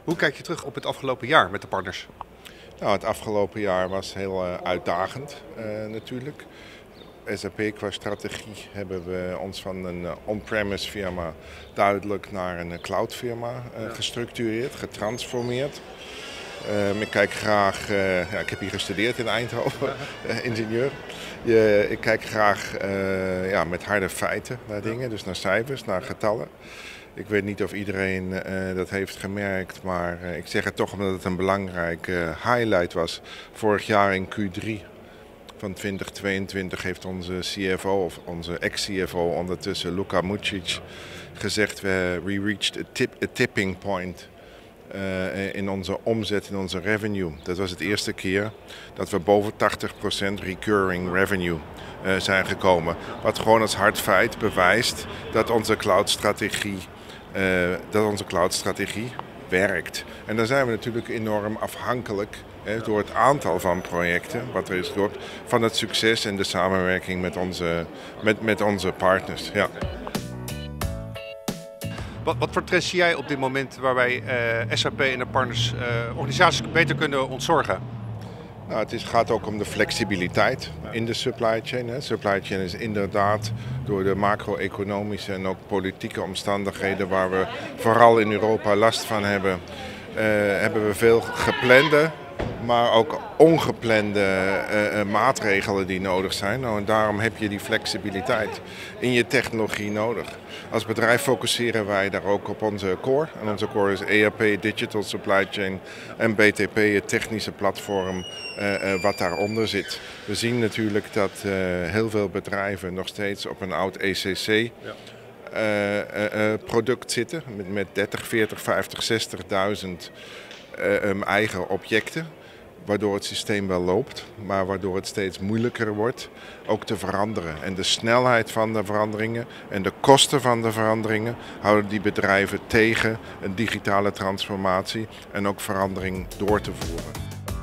Hoe kijk je terug op het afgelopen jaar met de partners? Nou, het afgelopen jaar was heel uitdagend natuurlijk. SAP qua strategie hebben we ons van een on-premise firma duidelijk naar een cloud firma gestructureerd, getransformeerd. Ik kijk graag, ik heb hier gestudeerd in Eindhoven, ingenieur. Ik kijk graag met harde feiten naar dingen, dus naar cijfers, naar getallen. Ik weet niet of iedereen dat heeft gemerkt, maar ik zeg het toch omdat het een belangrijke highlight was. Vorig jaar in Q3 van 2022 heeft onze CFO, of onze ex-CFO ondertussen, Luka Mucic, gezegd: we reached a tipping point in onze omzet, in onze revenue. Dat was het eerste keer dat we boven 80% recurring revenue zijn gekomen. Wat gewoon als hard feit bewijst dat onze cloud-strategie werkt. En daar zijn we natuurlijk enorm afhankelijk door het aantal van projecten, wat er is gebeurd, van het succes en de samenwerking met onze partners. Ja. Wat voor trends zie jij op dit moment waarbij SAP en de partners organisaties beter kunnen ontzorgen? Nou, het gaat ook om de flexibiliteit in de supply chain. Supply chain is inderdaad door de macro-economische en ook politieke omstandigheden waar we vooral in Europa last van hebben, hebben we veel geplande, maar ook ongeplande maatregelen die nodig zijn. Nou, en daarom heb je die flexibiliteit in je technologie nodig. Als bedrijf focusseren wij daar ook op onze core. En onze core is ERP, Digital Supply Chain, en BTP, het technische platform wat daaronder zit. We zien natuurlijk dat heel veel bedrijven nog steeds op een oud ECC product zitten. Met 30, 40, 50, 60.000 eigen objecten. Waardoor het systeem wel loopt, maar waardoor het steeds moeilijker wordt ook te veranderen. En de snelheid van de veranderingen en de kosten van de veranderingen houden die bedrijven tegen een digitale transformatie en ook verandering door te voeren.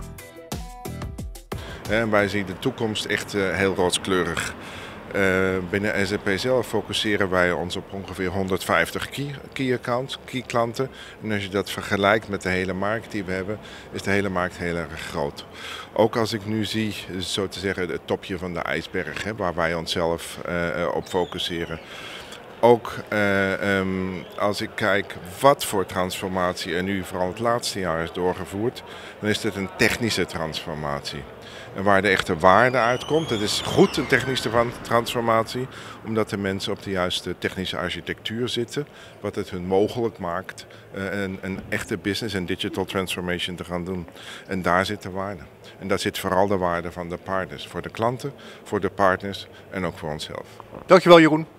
En wij zien de toekomst echt heel rooskleurig. Binnen SAP zelf focusseren wij ons op ongeveer 150 key klanten. En als je dat vergelijkt met de hele markt die we hebben, is de hele markt heel erg groot. Ook als ik nu zie, zo te zeggen, het topje van de ijsberg, waar wij onszelf op focuseren. Ook als ik kijk wat voor transformatie er nu vooral het laatste jaar is doorgevoerd, dan is dit een technische transformatie. En waar de echte waarde uitkomt, het is goed een technische transformatie, omdat de mensen op de juiste technische architectuur zitten, wat het hun mogelijk maakt een echte business en digital transformation te gaan doen. En daar zit de waarde. En daar zit vooral de waarde van de partners, voor de klanten, voor de partners en ook voor onszelf. Dankjewel, Jeroen.